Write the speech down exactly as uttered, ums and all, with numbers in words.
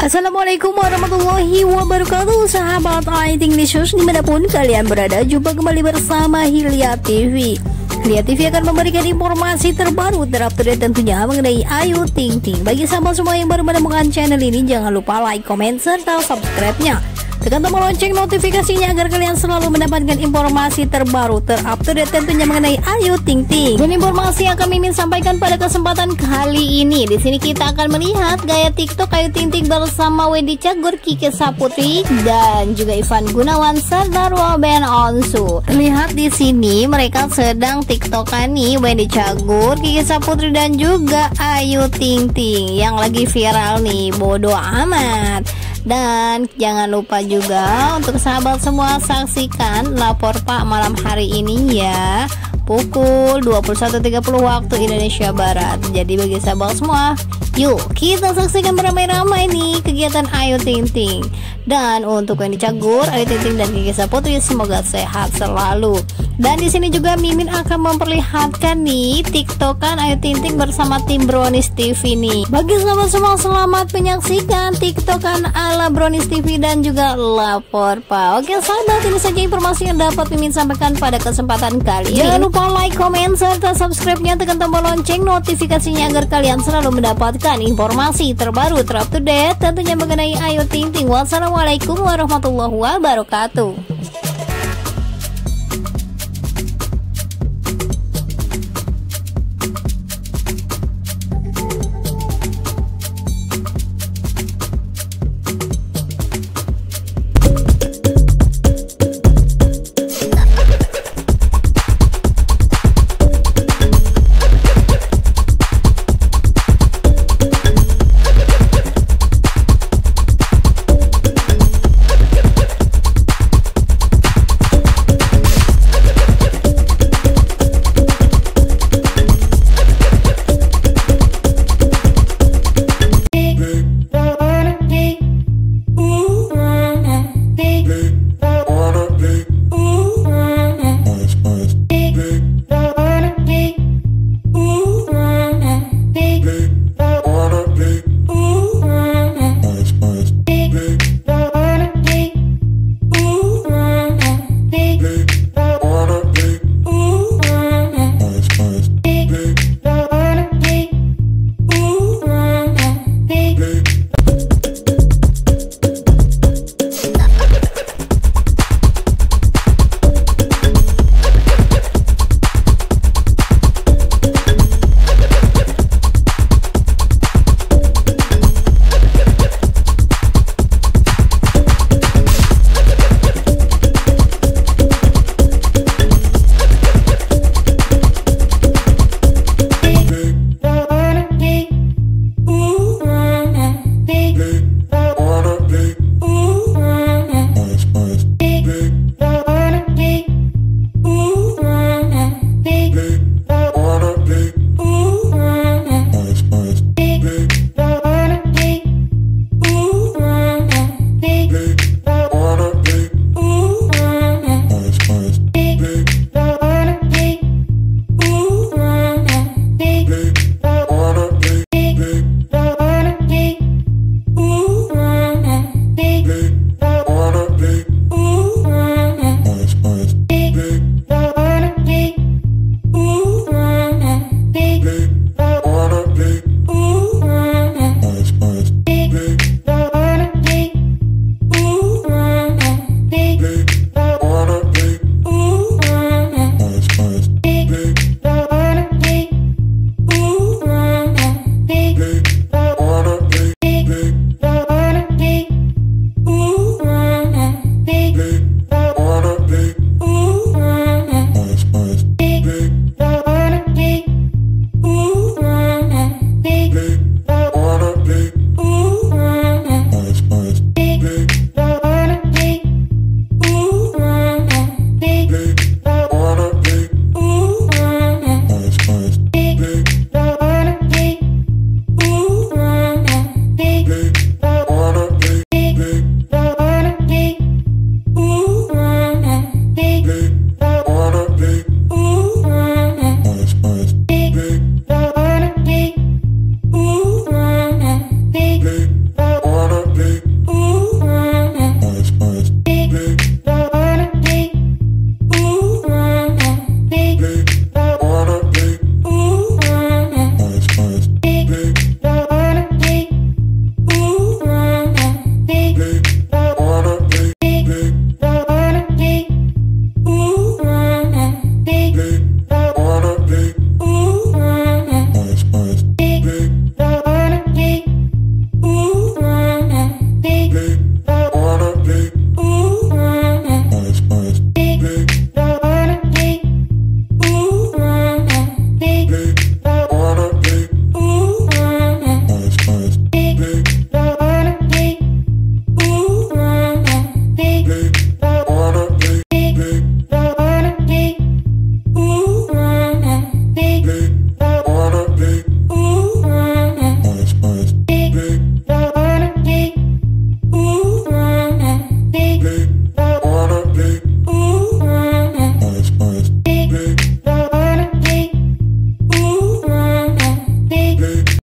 Assalamualaikum warahmatullahi wabarakatuh, sahabat I Think News dimanapun kalian berada. Jumpa kembali bersama Hilya T V. Hilya T V akan memberikan informasi terbaru terupdate tentunya mengenai Ayu Ting Ting. Bagi sahabat semua yang baru menemukan channel ini, jangan lupa like, comment, serta subscribe-nya. Tekan tombol lonceng notifikasinya agar kalian selalu mendapatkan informasi terbaru terupdate tentunya mengenai Ayu Ting Ting. Dan informasi yang akan Mimin sampaikan pada kesempatan kali ini, di sini kita akan melihat gaya TikTok Ayu Ting Ting bersama Wendy Cagur, Kiki Saputri, dan juga Ivan Gunawan serta Ruben Onsu. Terlihat di sini mereka sedang TikTokan nih, Wendy Cagur, Kiki Saputri, dan juga Ayu Ting Ting yang lagi viral nih, bodo amat. Dan jangan lupa juga untuk sahabat semua saksikan Lapor Pak malam hari ini ya, pukul dua puluh satu tiga puluh waktu Indonesia Barat. Jadi bagi sahabat semua, yuk kita saksikan beramai-ramai nih kegiatan Ayu Ting Ting. Dan untuk Wendy Cagur, Ayu Ting Ting, dan Kiki Saputri semoga sehat selalu. Dan di sini juga Mimin akan memperlihatkan nih TikTokan Ayu Ting Ting bersama tim Brownies T V nih. Bagi sahabat semua, selamat menyaksikan TikTokan ala Brownies T V dan juga Lapor Pak. Oke sahabat, ini saja informasi yang dapat Mimin sampaikan pada kesempatan kali ini. Jangan lupa like, comment, serta subscribe-nya, tekan tombol lonceng notifikasinya agar kalian selalu mendapatkan informasi terbaru terupdate tentunya mengenai Ayu Ting Ting. Wassalamualaikum warahmatullahi wabarakatuh.